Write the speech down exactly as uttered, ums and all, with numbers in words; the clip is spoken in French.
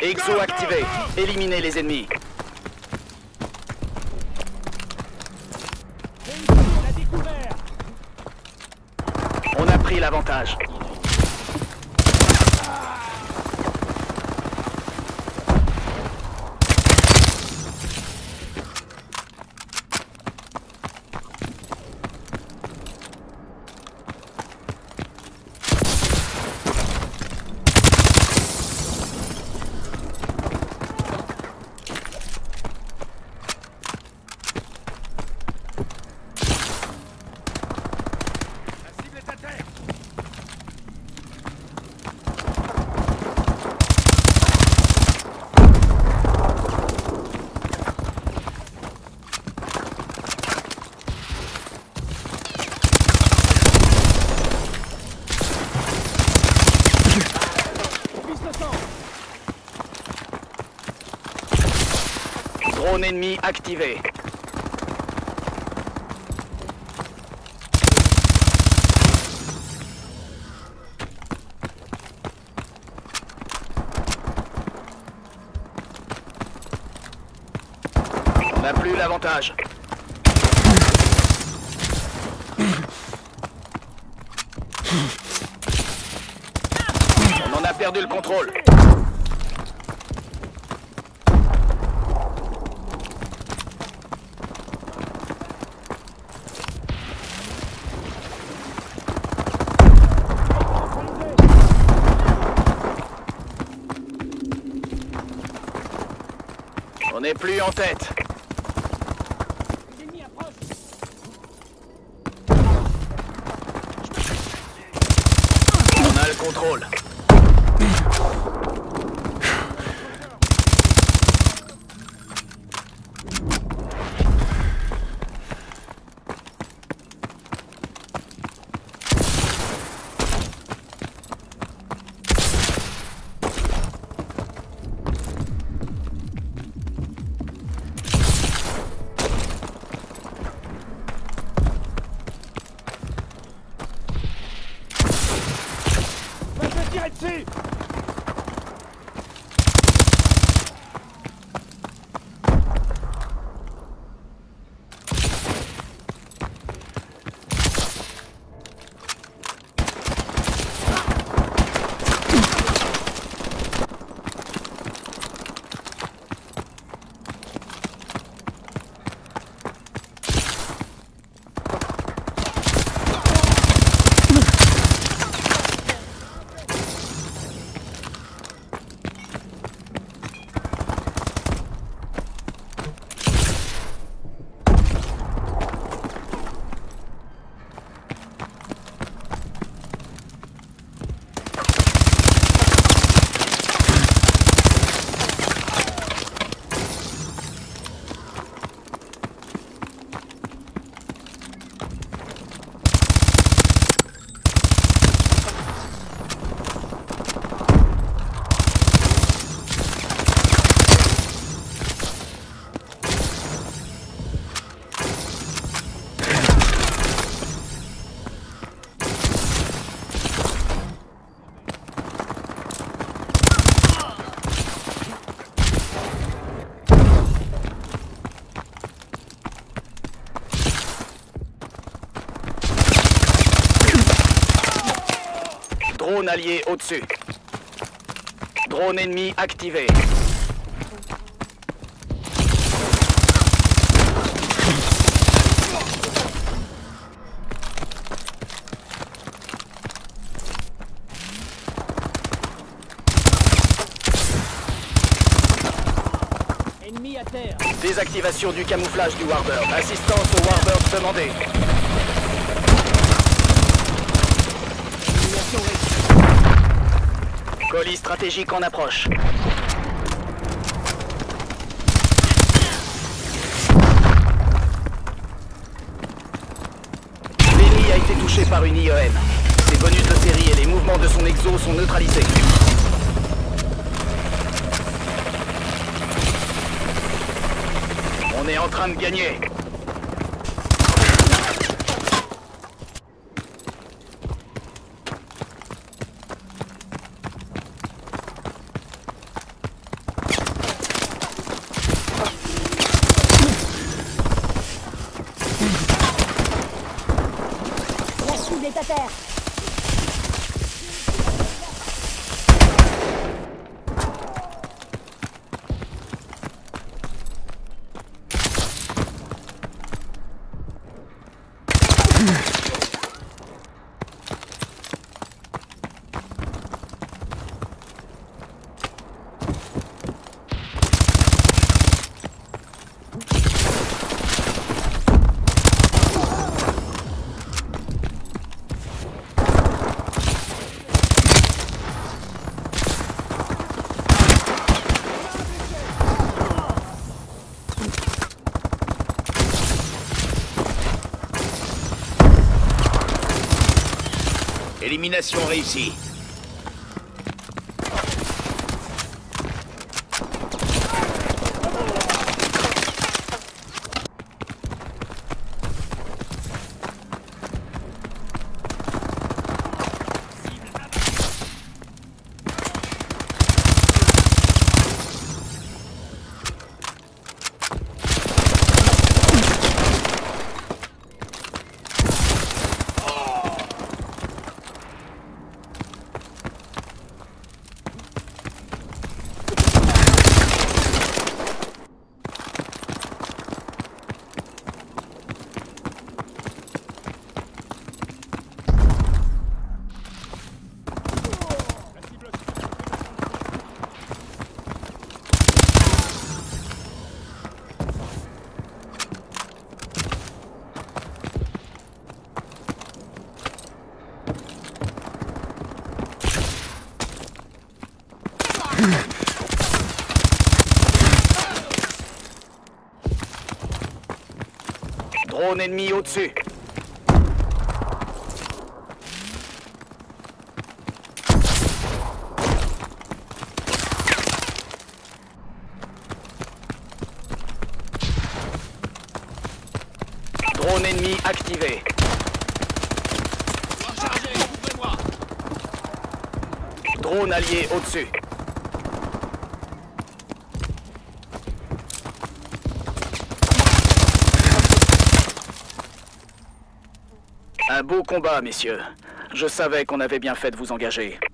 Exo activé. Éliminez les ennemis. On a pris l'avantage. Drone ennemi activé. On n'a plus l'avantage. On en a perdu le contrôle. On n'est plus en tête. On a le contrôle. Dessus! Drone allié au-dessus. Drone ennemi activé. Ennemi à terre. Désactivation du camouflage du Warbird. Assistance au Warbird demandée. Colis stratégique en approche. L'ennemi a été touché par une I E M. Ses bonus de série et les mouvements de son exo sont neutralisés. On est en train de gagner. est à terre. Élimination réussie. Drone ennemi au-dessus. Drone ennemi activé. Chargez, couvrez-moi. Drone allié au-dessus. Un beau combat, messieurs. Je savais qu'on avait bien fait de vous engager.